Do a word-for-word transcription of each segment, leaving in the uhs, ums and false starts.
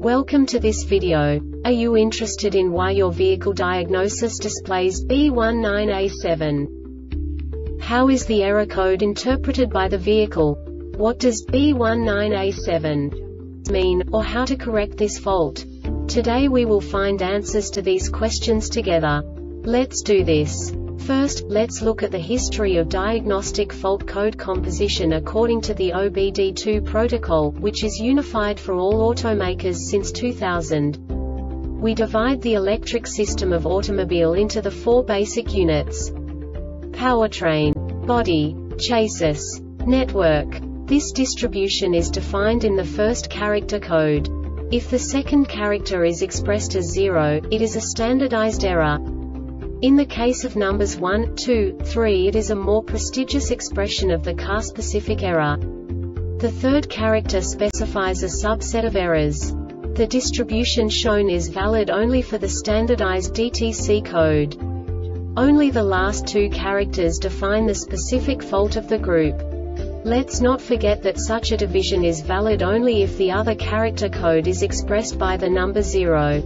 Welcome to this video. Are you interested in why your vehicle diagnosis displays B one nine A seven? How is the error code interpreted by the vehicle? What does B one nine A seven mean, or how to correct this fault? Today we will find answers to these questions together. Let's do this. First, let's look at the history of diagnostic fault code composition according to the O B D two protocol, which is unified for all automakers since two thousand. We divide the electric system of automobile into the four basic units: powertrain, body, chassis, network. This distribution is defined in the first character code. If the second character is expressed as zero, it is a standardized error. In the case of numbers one, two, three, it is a more prestigious expression of the car-specific error. The third character specifies a subset of errors. The distribution shown is valid only for the standardized D T C code. Only the last two characters define the specific fault of the group. Let's not forget that such a division is valid only if the other character code is expressed by the number zero.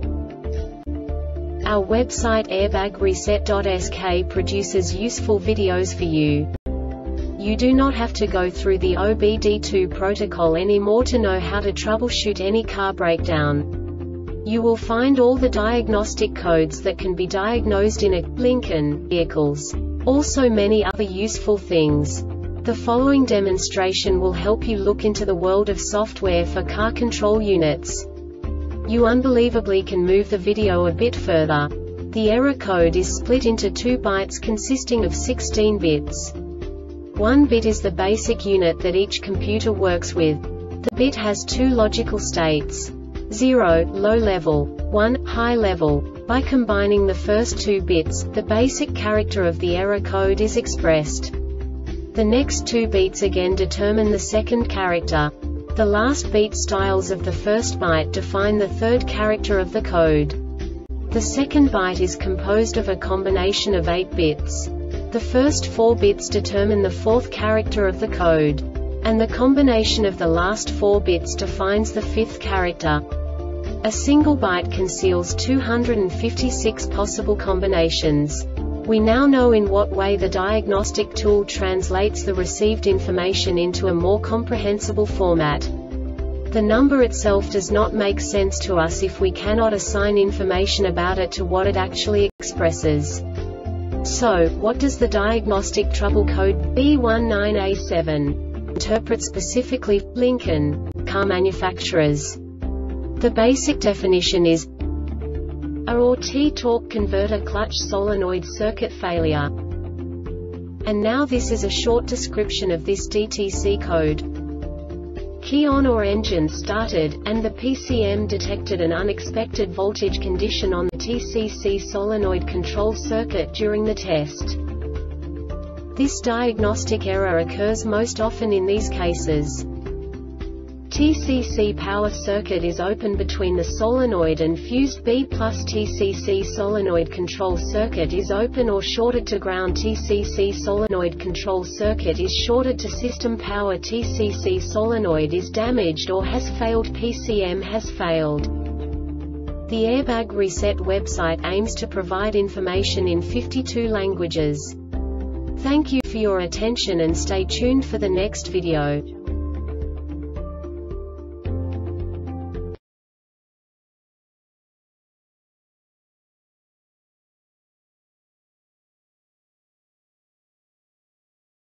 Our website airbag reset dot S K produces useful videos for you. You do not have to go through the O B D two protocol anymore to know how to troubleshoot any car breakdown. You will find all the diagnostic codes that can be diagnosed in a Lincoln vehicles. Also many other useful things. The following demonstration will help you look into the world of software for car control units. You unbelievably can move the video a bit further. The error code is split into two bytes consisting of sixteen bits. One bit is the basic unit that each computer works with. The bit has two logical states: zero, low level, one, high level. By combining the first two bits, the basic character of the error code is expressed. The next two bits again determine the second character. The last beat styles of the first byte define the third character of the code. The second byte is composed of a combination of eight bits. The first four bits determine the fourth character of the code. And the combination of the last four bits defines the fifth character. A single byte conceals two hundred fifty-six possible combinations. We now know in what way the diagnostic tool translates the received information into a more comprehensible format. The number itself does not make sense to us if we cannot assign information about it to what it actually expresses. So, what does the diagnostic trouble code B one nine A seven interpret specifically for Lincoln car manufacturers? The basic definition is A or T-torque converter clutch solenoid circuit failure. And now this is a short description of this D T C code. Key on or engine started, and the P C M detected an unexpected voltage condition on the T C C solenoid control circuit during the test. This diagnostic error occurs most often in these cases. T C C power circuit is open between the solenoid and fused B plus T C C solenoid control circuit is open or shorted to ground. T C C solenoid control circuit is shorted to system power. T C C solenoid is damaged or has failed. P C M has failed. The Airbag Reset website aims to provide information in fifty-two languages. Thank you for your attention and stay tuned for the next video.